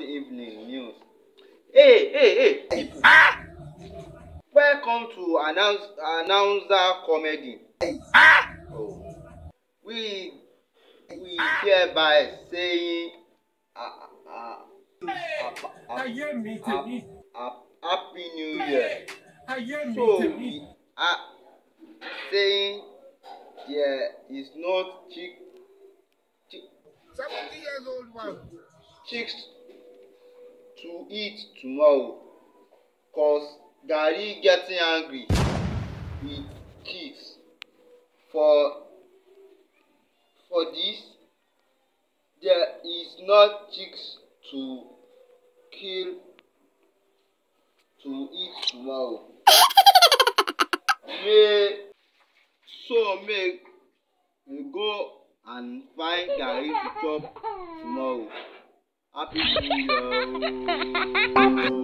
evening news. Hey, people. Welcome to announcer comedy. Oh, we hereby saying happy new year. So we are saying there is not chick 70 years old man. chicks to eat tomorrow, cause Gary getting angry with kids for this. There is not chicks to kill to eat tomorrow. May we go and find Gary to chop tomorrow. Happy New Year.